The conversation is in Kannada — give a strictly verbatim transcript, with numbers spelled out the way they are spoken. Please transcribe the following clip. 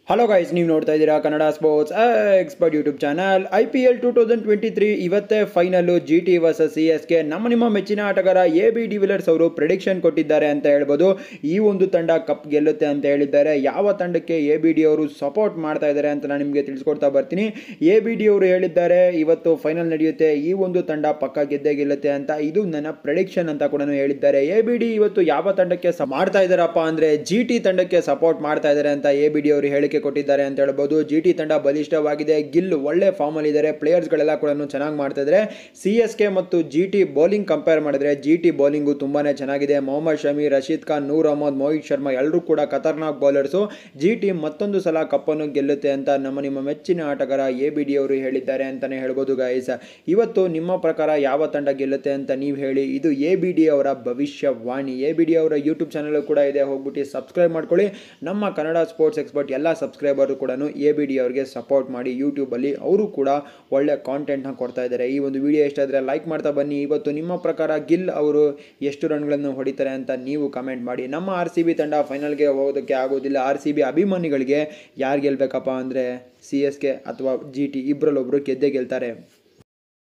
ಹಲೋ ಗೈಸ್, ನೀವು ನೋಡ್ತಾ ಇದ್ದೀರಾ Kannada sports expert YouTube channel. I P L two thousand twenty three ಇವತ್ತೇ final G T versus C S K. ನಮ್ಮ ನಿಮ್ಮ ಮೆಚ್ಚಿನ ಆಟಗಾರ ಎ ಬಿ ಡಿವಿಲಿಯರ್ಸ್ ಅವರು ಪ್ರೆಡಿಕ್ಷನ್ ಕೊಟ್ಟಿದ್ದಾರೆ ಅಂತ ಹೇಳ್ಬೋದು. ಈ ಒಂದು ತಂಡ ಕಪ್ ಗೆಲ್ಲುತ್ತೆ ಅಂತ ಹೇಳಿದ್ದಾರೆ. ಯಾವ ತಂಡಕ್ಕೆ ಎ ಬಿ ಡಿ ಅವರು ಸಪೋರ್ಟ್ ಮಾಡ್ತಾ ಇದ್ದಾರೆ ಅಂತ ನಾನು ನಿಮಗೆ ತಿಳಿಸ್ಕೊಡ್ತಾ ಬರ್ತೀನಿ. ಎ ಬಿ ಡಿ ಅವರು ಹೇಳಿದ್ದಾರೆ ಇವತ್ತು ಫೈನಲ್ ನಡೆಯುತ್ತೆ, ಈ ಒಂದು ತಂಡ ಪಕ್ಕ ಗೆದ್ದೇ ಗೆಲ್ಲುತ್ತೆ ಅಂತ. ಇದು ನನ್ನ ಪ್ರೆಡಿಕ್ಷನ್ ಅಂತ ಕೂಡ ಹೇಳಿದ್ದಾರೆ. ಎ ಬಿ ಡಿ ಇವತ್ತು ಯಾವ ತಂಡಕ್ಕೆ ಮಾಡ್ತಾ ಇದ್ದಾರಪ್ಪ ಅಂದ್ರೆ ಜಿ ಟಿ ತಂಡಕ್ಕೆ ಸಪೋರ್ಟ್ ಮಾಡ್ತಾ ಇದ್ದಾರೆ ಅಂತ ಎ ಬಿ ಡಿ ಅವರು ಹೇಳಿಕೆ ಕೊಟ್ಟಿದ್ದಾರೆ ಅಂತ ಹೇಳ್ಬೋದು. ಜಿ ಟಿ ತಂಡ ಬಲಿಷ್ಠವಾಗಿದೆ, ಗಿಲ್ ಒಳ್ಳೆ ಫಾರ್ಮ್ ಅಲ್ಲಿ ಇದ್ದಾರೆ, ಪ್ಲೇಯರ್ಸ್ ಗಳೆಲ್ಲ ಕೂಡ ಚೆನ್ನಾಗಿ ಮಾಡ್ತಾ ಇದ್ದಾರೆ. ಸಿ ಎಸ್ ಕೆ ಮತ್ತು ಜಿ ಟಿ ಬೌಲಿಂಗ್ ಕಂಪೇರ್ ಮಾಡಿದ್ರೆ ಜಿ ಟಿ ಬೌಲಿಂಗು ತುಂಬಾನೇ ಚೆನ್ನಾಗಿದೆ. ಮೊಹಮ್ಮದ್ ಶಮಿ, ರಶೀದ್ ಖಾನ್, ನೂರ್ ಅಹಮದ್, ಮೋಹಿತ್ ಶರ್ಮಾ ಎಲ್ಲರೂ ಕೂಡ ಖತರ್ನಾಕ್ ಬೌಲರ್ಸು. ಜಿ ಟಿ ಮತ್ತೊಂದು ಸಲ ಕಪ್ಪನ್ನು ಗೆಲ್ಲುತ್ತೆ ಅಂತ ನಮ್ಮ ನಿಮ್ಮ ಮೆಚ್ಚಿನ ಆಟಗಾರ ಎ ಬಿ ಡಿ ಅವರು ಹೇಳಿದ್ದಾರೆ ಅಂತಾನೆ ಹೇಳ್ಬೋದು ಗೈಸ್. ಇವತ್ತು ನಿಮ್ಮ ಪ್ರಕಾರ ಯಾವ ತಂಡ ಗೆಲ್ಲುತ್ತೆ ಅಂತ ನೀವು ಹೇಳಿ. ಇದು ಎ ಬಿ ಡಿ ಅವರ ಭವಿಷ್ಯವಾಣಿ. ಎ ಬಿ ಡಿ ಅವರ ಯೂಟ್ಯೂಬ್ ಚಾನಲ್ ಕೂಡ ಇದೆ, ಹೋಗ್ಬಿಟ್ಟು ಸಬ್ಸ್ಕ್ರೈಬ್ ಮಾಡ್ಕೊಳ್ಳಿ. ನಮ್ಮ ಕನ್ನಡ ಸ್ಪೋರ್ಟ್ಸ್ ಎಕ್ಸ್ಪರ್ಟ್ ಎಲ್ಲ ಸಬ್ಸ್ಕ್ರೈಬರ್ ಕೂಡ ಎ ಬಿ ಡಿ ಅವರಿಗೆ ಸಪೋರ್ಟ್ ಮಾಡಿ. ಯೂಟ್ಯೂಬಲ್ಲಿ ಅವರು ಕೂಡ ಒಳ್ಳೆ ಕಾಂಟೆಂಟ್ನ ಕೊಡ್ತಾ ಇದ್ದಾರೆ. ಈ ಒಂದು ವಿಡಿಯೋ ಇಷ್ಟ ಆದರೆ ಲೈಕ್ ಮಾಡ್ತಾ ಬನ್ನಿ. ಇವತ್ತು ನಿಮ್ಮ ಪ್ರಕಾರ ಗಿಲ್ ಅವರು ಎಷ್ಟು ರನ್ಗಳನ್ನು ಹೊಡಿತಾರೆ ಅಂತ ನೀವು ಕಮೆಂಟ್ ಮಾಡಿ. ನಮ್ಮ ಆರ್ ಸಿ ಬಿ ತಂಡ ಫೈನಲ್ಗೆ ಹೋಗೋದಕ್ಕೆ ಆಗೋದಿಲ್ಲ. ಆರ್ ಸಿ ಬಿ ಅಭಿಮಾನಿಗಳಿಗೆ ಯಾರು ಗೆಲ್ಲಬೇಕಪ್ಪ ಅಂದರೆ ಸಿ ಎಸ್ ಕೆ ಅಥವಾ ಜಿ ಟಿ ಇಬ್ಬರಲ್ಲೊಬ್ಬರು ಗೆದ್ದೇ ಗೆಲ್ತಾರೆ.